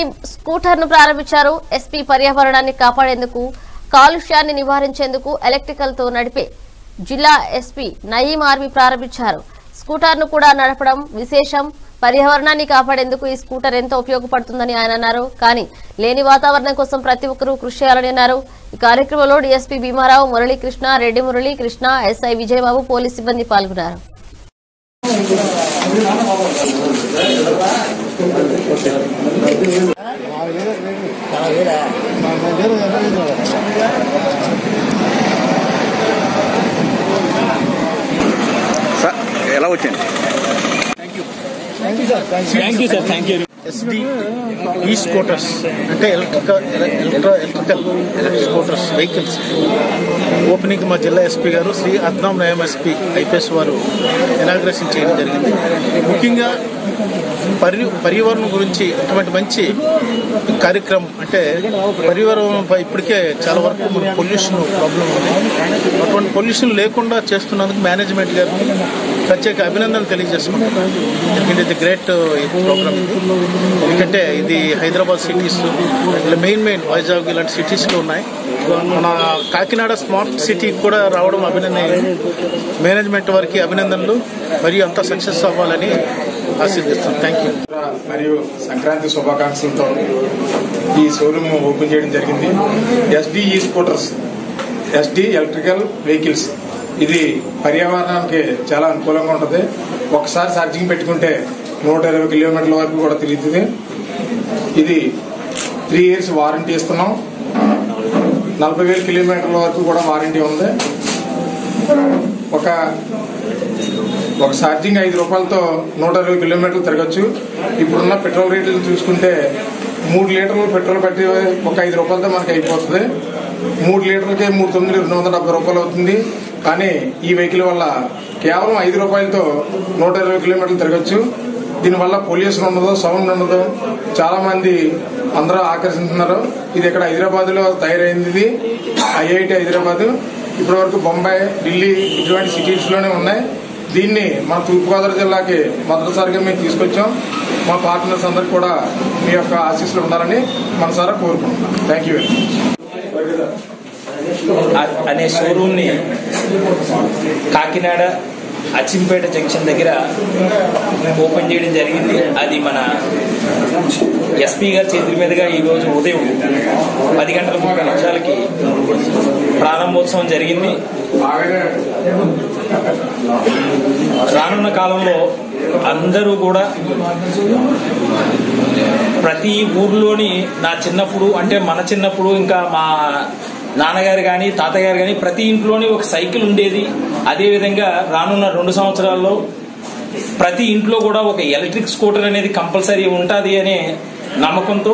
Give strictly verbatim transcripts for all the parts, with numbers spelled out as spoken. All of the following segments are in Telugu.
స్కూటర్ ను ప్రారంభించారు. ఎస్పీ పర్యావరణాన్ని కాపాడేందుకు, కాలుష్యాన్ని నివారించేందుకు ఎలక్ట్రికల్ తో నడిపే జిల్లా ఎస్పీ నయీం ఆర్మీ ప్రారంభించారు. స్కూటర్ ను కూడా నడపడం విశేషం. పర్యావరణాన్ని కాపాడేందుకు ఈ స్కూటర్ ఎంతో ఉపయోగపడుతుందని ఆయన అన్నారు. కానీ లేని వాతావరణం కోసం ప్రతి ఒక్కరూ కృషి చేయాలని అన్నారు. ఈ కార్యక్రమంలో DSP Bhimarao, Muralikrishna, Reddy Muralikrishna, SI Vijayababu, police సిబ్బంది పాల్గొన్నారు. ఎలా వచ్చింది? Thank you sir, thank you. ఎస్డి ఈ స్కూటర్స్ అంటే electrical electro electrical electric scooters vehicles opening మా జిల్లా ఎస్పీ గారు శ్రీ అద్నాం నయం ఎస్పీ ఐపీఎస్ వారు ఇనాగ్రేషన్ చేయడం జరిగింది. ముఖ్యంగా పర్య పర్యావరణం గురించి అటువంటి మంచి కార్యక్రమం అంటే పర్యావరణంపై ఇప్పటికే చాలా వరకు మన పొల్యూషన్ ప్రాబ్లం ఉంది. అటువంటి పొల్యూషన్ లేకుండా చేస్తున్నందుకు మేనేజ్మెంట్ గారికి ప్రత్యేక అభినందనలు తెలియజేసుకుంటున్నాను. ఎందుకంటే ఇది గ్రేట్ ప్రోగ్రామ్. ఎందుకంటే ఇది Hyderabad cities, main main Vizag ఇలాంటి సిటీస్లో ఉన్నాయి. మన కాకినాడ స్మార్ట్ సిటీ కూడా రావడం అభినందన. మేనేజ్మెంట్ వారికి అభినందనలు మరియు అంతా సక్సెస్ అవ్వాలని ఆశీర్దిస్తాం. Thank you. మరియు సంక్రాంతి శుభాకాంక్షలతో ఈ షోరూమ్ ఓపెన్ చేయడం జరిగింది. ఎస్డి ఈ స్కూటర్స్, ఎస్డి ఎలక్ట్రికల్ వెహికల్స్. ఇది పర్యావరణానికి చాలా అనుకూలంగా ఉంటుంది. ఒకసారి ఛార్జింగ్ పెట్టుకుంటే నూట ఇరవై కిలోమీటర్ల వరకు కూడా తిరుగుతుంది. ఇది త్రీ ఇయర్స్ వారంటీ ఇస్తున్నాం. నలభై వేల కిలోమీటర్ల వరకు కూడా వారంటీ ఉంది. ఒక ఒక ఛార్జింగ్ ఐదు రూపాయలతో నూట ఇరవై కిలోమీటర్లు తిరగచ్చు. ఇప్పుడున్న పెట్రోల్ రేట్లు చూసుకుంటే మూడు లీటర్లు పెట్రోల్ పెట్టి ఒక ఐదు రూపాయలతో మనకి అయిపోతుంది. మూడు లీటర్లకే మూడు తొమ్మిది రెండు వందల డెబ్బై రూపాయలు అవుతుంది. కానీ ఈ వెహికల్ వల్ల కేవలం ఐదు రూపాయలతో నూట ఇరవై కిలోమీటర్లు తిరగచ్చు. దీనివల్ల పొల్యూషన్ ఉండదు, సౌండ్ ఉండదు. చాలా మంది అందరూ ఆకర్షిస్తున్నారు. ఇది ఇక్కడ హైదరాబాద్ లో తయారైంది. ఇది ఐఐటి హైదరాబాద్. ఇప్పటి వరకు బొంబాయి, ఢిల్లీ ఇటువంటి సిటీస్ లోనే ఉన్నాయి. దీన్ని మన తూర్పుగోదావరి జిల్లాకి మొదటిసారిగా మేము తీసుకొచ్చాం. మా పార్ట్నర్స్ అందరికి కూడా మీ యొక్క ఆశీస్సులు ఉండాలని మనసారా కోరుకుంటున్నాం. Thank you very much. అనే షోరూమ్ ని కాకినాడ అచ్చింపేట జంక్షన్ దగ్గర ఓపెన్ చేయడం జరిగింది. అది మన ఎస్పీ గారి చేతుల మీదుగా ఈ రోజు ఉదయం పది గంటల ముప్పై నిమిషాలకి ప్రారంభోత్సవం జరిగింది. రానున్న కాలంలో అందరూ కూడా ప్రతి ఊర్లోని నా చిన్నప్పుడు అంటే మన చిన్నప్పుడు ఇంకా మా నాన్నగారు కానీ తాతగారు కానీ ప్రతి ఇంట్లోని ఒక సైకిల్ ఉండేది. అదేవిధంగా రానున్న రెండు సంవత్సరాల్లో ప్రతి ఇంట్లో కూడా ఒక ఎలక్ట్రిక్ స్కూటర్ అనేది కంపల్సరీ ఉంటుంది అనే నమ్మకంతో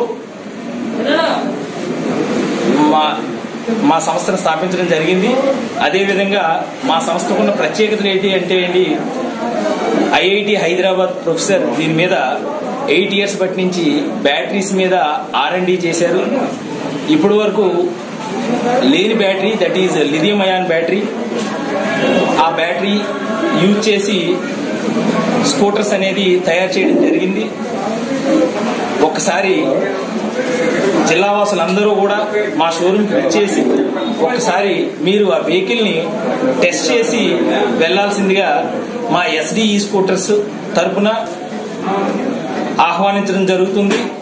మా మా సంస్థను స్థాపించడం జరిగింది. అదేవిధంగా మా సంస్థకున్న ప్రత్యేకతలు ఏంటి అంటే ఏంటి ఐఐటి హైదరాబాద్ ప్రొఫెసర్ దీని మీద ఎయిట్ ఇయర్స్ బట్టి నుంచి బ్యాటరీస్ మీద ఆర్ అండ్ డి చేశారు. ఇప్పటి వరకు లేని battery that is lithium ion battery. ఆ బ్యాటరీ యూజ్ చేసి స్కూటర్స్ అనేది తయారు చేయడం జరిగింది. ఒకసారి జిల్లా వాసులందరూ కూడా మా షోరూమ్కి వచ్చేసి ఒకసారి మీరు ఆ వెహికల్ ని టెస్ట్ చేసి వెళ్లాల్సిందిగా మా ఎస్డి ఈ స్కూటర్స్ తరఫున ఆహ్వానించడం జరుగుతుంది.